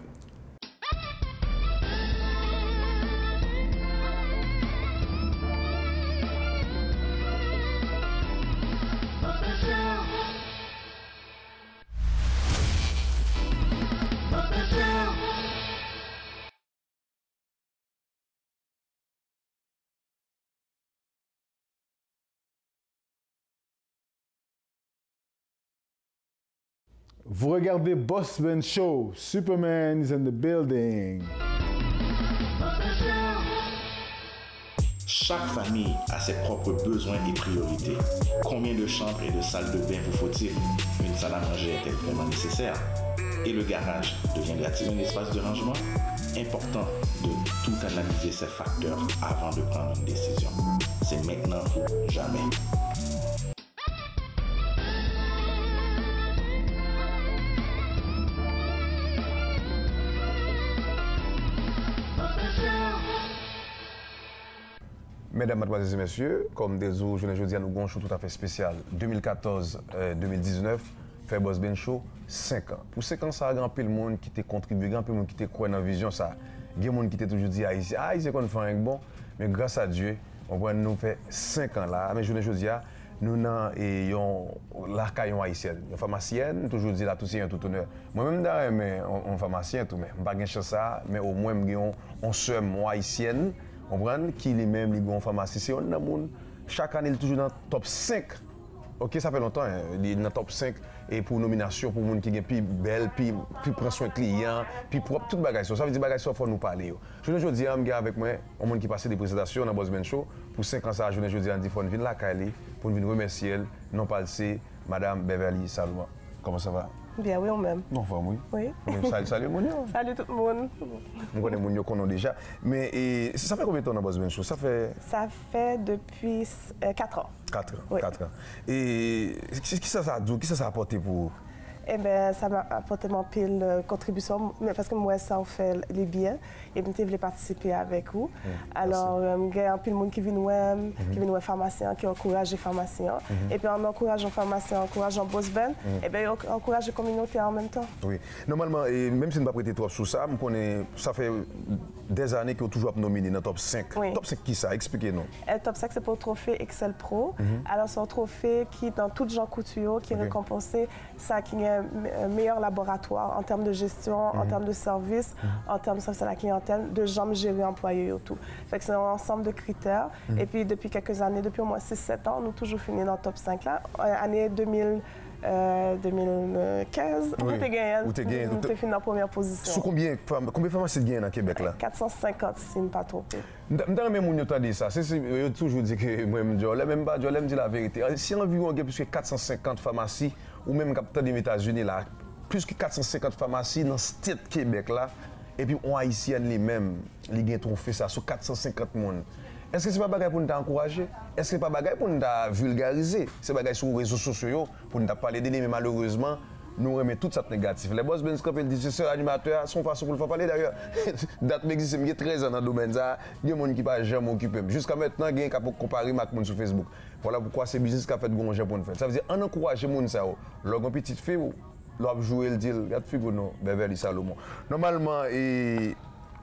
Vous regardez Boss Ben Show, Superman is in the building. Chaque famille a ses propres besoins et priorités. Combien de chambres et de salles de bain vous faut-il? Une salle à manger est-elle vraiment nécessaire? Et le garage deviendra-t-il un espace de rangement? Important de tout analyser ces facteurs avant de prendre une décision. C'est maintenant ou jamais. Mesdames, Mademoiselles et Messieurs, comme des jours, je ne dis à nous un show tout à fait spécial. deux mille quatorze deux mille dix-neuf, fait Boss Ben Show, cinq ans. Pour cinq ans, ça a grand peu de monde qui t'a contribué, grand peu de monde qui t'a croit dans la vision. Ça. Il y a des gens qui t'a toujours dit, ah, ici, ah, ici, qu'on fait un bon. Mais grâce à Dieu, on voit nous fait cinq ans là. Mais je ne dis à nous avons l'arcaillon haïtienne. Une pharmacienne, toujours dit là, tout c'est un tout honneur. Moi-même, d'ailleurs, mais on pharmacien, tout, mais je n'ai pas de chance ça, mais au moins, on se moi haïtienne. On comprend qui est même les bons pharmaciens. C'est un monde, chaque année, il est toujours dans le top cinq. Ok, ça fait longtemps, hein, il est dans le top cinq et pour nomination pour monde qui est plus belle, puis puis prend soin client, puis propre toute bagage. Ça veut dire bagage ça faut nous parler. Je ne dis am gars avec moi, un monde qui passe des présentations dans Bossman Show pour cinq ans ça je ne dis on dit faut venir la caler pour venir remercier elle, non pas c'est madame Beverly Salomon. Comment ça va? Bien, oui, on m'aime. Non, femme, oui. Oui. Salut, salut, Mounio. Salut tout le monde. On connaît Mounio qu'on a déjà. Mais et, ça fait combien de temps dans Bossman Show? Ça fait... Ça fait depuis euh, quatre ans. quatre ans. Oui. quatre ans. Et qui ça, ça a dit, qui ça, ça a apporté pour... Eh bien, ça m'a apporté mon pile de contribution, parce que moi, ça, on fait les billets, et je voulais participer avec vous. Mmh, alors, il y a un pile de monde qui vient nous, mmh. qui vient nous pharmaciens, qui encourage les pharmaciens. Mmh. Et puis, en encourageant les pharmaciens, en encourageant Boss Ben, mmh. et bien, on encourage la communauté en même temps. Oui. Normalement, et même si je ne pas prêter trop sur ça, ça fait des années qu'on toujours nominé dans le top cinq. Oui. Top cinq qui ça? Expliquez-nous. Le top cinq, c'est pour le trophée Excel Pro. Mmh. Alors, c'est un trophée qui, dans tout genre couture, qui est okay. récompensé, ça qui est un meilleur laboratoire en termes de gestion, mmh. en termes de service, mmh. en termes de service à la clientèle, de gens gérer employés et tout. Fait que c'est un ensemble de critères. Mmh. Et puis depuis quelques années, depuis au moins six sept ans, nous toujours fini dans le top cinq là. Année deux mille, euh, deux mille quinze, oui. Nous avons gagné. Nous avons fini en première position. Sur combien combien de pharmacies tu gagnes dans Québec là? quatre cent cinquante si je ne me pas trompé. Dans même monde t'a dit ça, c'est je toujours dit que moi même je l'aime pas, je l'aime dire la vérité. Si environ plus que quatre cent cinquante pharmacies ou même capitale des États-Unis là, plus que quatre cent cinquante pharmacies dans cette Québec là, et puis on haïtien lui-même, il gagne trophée ça sur quatre cent cinquante personnes. Est-ce que c'est pas bagaille pour nous encourager? Est-ce que c'est pas bagaille pour nous vulgariser? C'est bagaille sur les réseaux sociaux pour nous parler de lui, mais malheureusement nous remet tout ça négatif. Les boss Ben Scrap, dit c'est animateur, son façon pour le faire parler d'ailleurs. Date m'existe, il y a treize ans dans le domaine ça, il y a des gens qui pas jamais occupé. Jusqu'à maintenant, il y a des gens qui comparer avec les gens sur Facebook. Voilà pourquoi c'est business qui a fait de gros pour nous faire. Ça veut dire on encourage les gens ça. Leur petite fille leur jouer le deal, regarde figure non, Beverly Salomon. Normalement et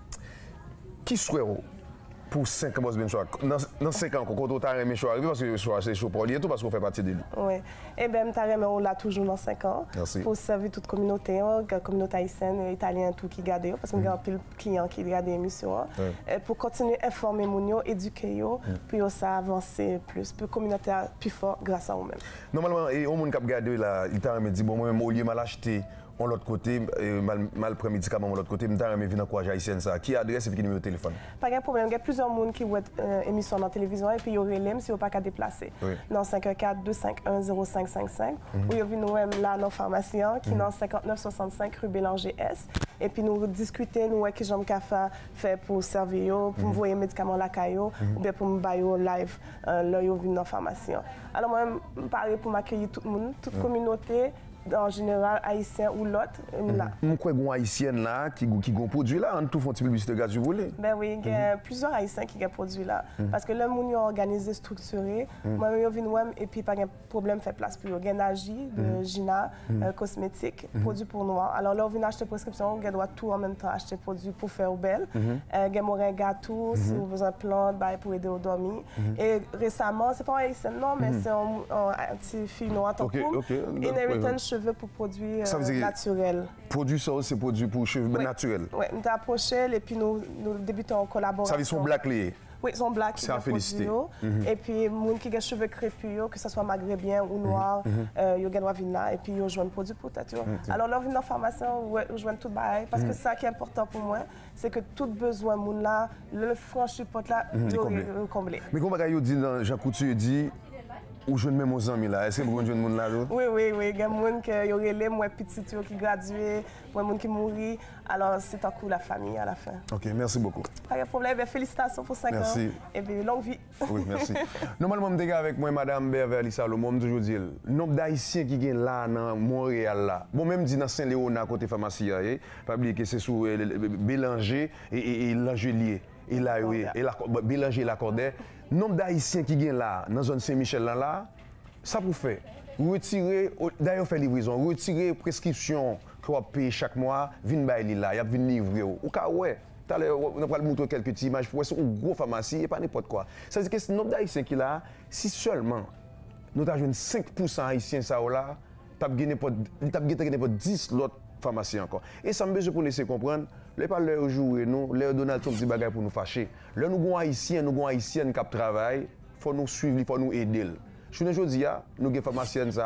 qui souhaite pour cinq ans Boss Ben Show. Dans cinq ans, quand on t'a remis Show arrivé, parce que Show c'est chaud pour lui et tout, parce qu'on fait partie de lui. Oui. Et bien, t'as remis, on l'a toujours dans cinq ans. Merci. Pour servir toute communauté, la communauté haïtienne, italienne, tout qui regarde, parce qu'on mm. a un peu de clients qui regardent l'émission. Ouais. Pour continuer à informer les gens, éduquer, mm. puis ça avancer plus, pour la communauté plus fort grâce à eux-mêmes. Normalement, et au monde qui a regardé, il t'a dit, bon, moi-même, au lieu de m'acheter. On l'autre côté, mal, mal pris médicament de l'autre côté, je vais venir encourager haïtien ça. Qui adresse et puis qui numéro de téléphone? Pas de problème, il y a plusieurs personnes qui voient euh, émission dans la télévision et puis il y aurait l'aime si vous n'avez pas qu'à déplacer. Oui. Dans cinq un quatre, deux cinq un, zéro cinq cinq cinq. Mm-hmm. Ou il y a là dans pharmacien qui est dans cinquante-neuf soixante-cinq rue Bélanger S. Et puis nous discuter, nous voyons que j'aime café fait pour servir, pour mm-hmm. me voir les médicaments la caillou, mm-hmm. ou bien pour me bailler live euh, là où dans pharmacien. Alors moi, je parle pour m'accueillir tout le monde, toute mm-hmm. communauté. En général, haïtien ou l'autre. Mon quoi gon haïtienne là qui qui gon produit là, on tout font petit publicité gratuit vous voulez. Ben oui, il y a plusieurs haïtiens qui ont produit là parce que là moun yo organisé structuré, moi yo vinn wem et puis pas de problème fait place pour yo. Gen Agi de Gina cosmétique, produit pour noir. Alors là on vient acheter prescription, on doit tout en même temps acheter produit pour faire belle. Gen moringa tout, si vous besoin plante pour aider au dormir. Et récemment, c'est pas haïtien non, mais c'est un petit fille noire tant que Inheritance cheveux pour produits euh, naturels. Produit ça, c'est produit pour cheveux oui. naturels. Oui, nous avons approché et puis nous, nous débutons en collaboration. Ça veut dire sont black liés? Oui, ils sont black. C'est à féliciter. Mm-hmm. Et puis, les gens qui ont des cheveux crépus, que ce soit maghrébien ou noir, ils ont des vina et puis ils ont un produit pour tête. Mm-hmm. Alors, leur vina pharmacien, ils jouent tout bail. Parce mm-hmm. que ça qui est important pour moi, c'est que tout besoin de gens là, le franchi porte là, ils sont comblés. Mais comme dit dans Jean Coutu, dit. Ou jeune même aux amis là, est-ce que vous avez jeune monde là? Oui, oui, oui. Il y a des gens qui ont relé, moi petit qui gradué, moi gens qui mourent. Alors c'est un coup la famille à la fin. Ok, merci beaucoup. Pas de problème, félicitations pour cinq merci. ans. Et puis longue vie. Oui, merci. Normalement, je suis avec moi, Madame Beverly Salomon, je toujours dis, le nombre d'Haïtiens qui sont là dans Montréal là. Bon, même dit dans Saint-Léonard, côté pharmacie, pas oublier que c'est sous Bélanger et L'Angelier. Et là, oui, et la Bélanger et Lacordaire. Nombre d'Haïtiens qui sont là, dans la zone Saint-Michel, là, là, ça pour faire. Retirer, d'ailleurs, faire livraison, retirer prescription qu'on paye chaque mois, venir bailler là, il y a venir livrer. Ou cas, ouais, on va vous montrer quelques petites images pour c'est une grosse pharmacie et pas n'importe quoi. Ça veut dire que le nombre d'Haïtiens qui sont là, si seulement nous avons cinq pour cent d'Haïtiens, ça là, tu as gagné pour dix autres pharmacies encore. Et ça me besoin pour laisser comprendre. Les pas leur jouer nous, leur donner un petit bagage pour nous fâcher. Là nous gon haïtiens, nous gon haïtiennes qui travaillent, faut nous suivre, faut nous aider. Je ne dis pas, nous avons pharmaciens ça,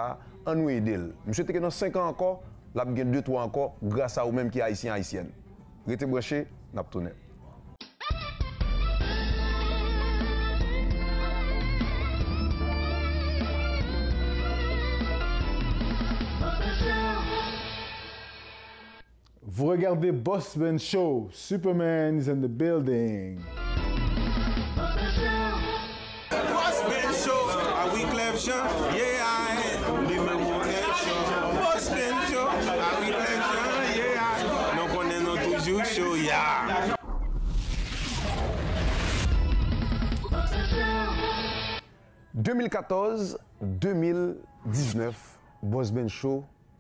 on nous aide. Monsieur te dans cinq ans encore, là il y a deux trois encore grâce à vous même qui haïtien haïtienne. Restez branché, n'a pas tourné. Vous regardez Boss Ben Show. Superman is in the building. Boss Ben Show, à Wyclef Jean, yeah, I numéro un show. Boss Ben Show, à Wyclef Jean, yeah, I. Donc on est non toujours show, yeah. deux mille quatorze deux mille dix-neuf, Boss Ben Show,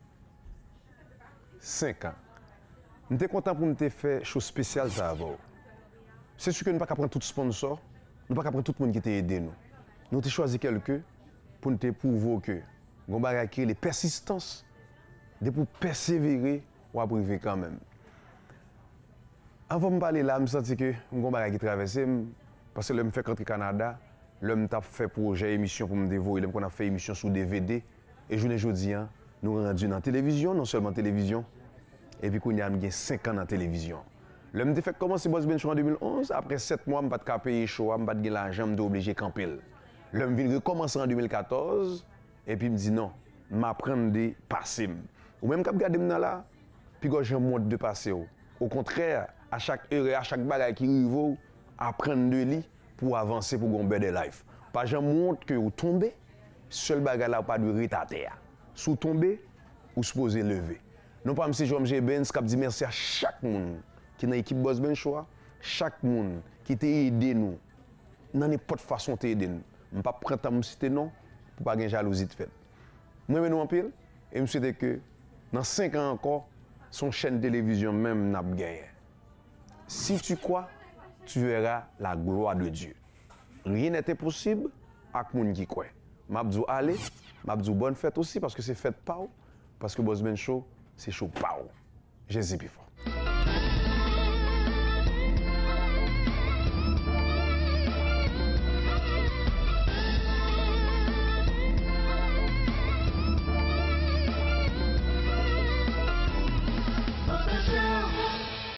cinq ans. Nous sommes contents pour nous faire chose spéciale ça avant. C'est sûr que nous ne pouvons pas prendre tout sponsor, nous ne pouvons pas prendre tout le monde qui t'a aidé nous. Nous avons choisi quelqu'un pour nous prouver que nous avons créé les persistances, de pour persévérer ou arriver quand même. Avant de parler là, je sens que nous avons qui traversé parce que je fais rentrer au Canada, l'homme t'a fait projet émission pour me dévoiler, l'homme qu'on a fait émission sur D V D et je ne dis nous rendus dans la télévision, non seulement télévision. Et puis, il y a cinq ans dans la télévision. Le me fait commencer Boss Ben Show en deux mille onze. Après sept mois, je ne vais pas payer chaud, je ne vais pas de l'argent, je suis obligé de camper. Le me recommencer en deux mille quatorze. Et puis, il me dit non, je vais apprendre des passer. Ou même quand je regarde là, puis j'ai un mode de passer. Au contraire, à chaque heure et à chaque bagarre qui arrive, apprendre de lui pour avancer pour gagner de life. Pas je montre que vous tombez, seul bagarre là, pas de retardé. Si vous tombez, vous supposez lever. Non pas M. Jean-Michel Benz qui a dit merci à chaque monde qui est dans l'équipe Boss Ben Show, chaque monde qui t'a aidé nous. Dans n'importe façon t'a aidé nous. Je ne vais pas prendre ta citer non pour pas gagner jalousie de fait. Moi je en pile et je souhaite que dans cinq ans encore son chaîne de télévision même n'a pas gagné. Si tu crois, tu verras la gloire de Dieu. Rien n'est impossible avec les gens qui croient. Je dis allez, je dis bonne fête aussi parce que c'est fête pas parce que Boss Ben Show c'est chaud, pow. Jésus plus fort.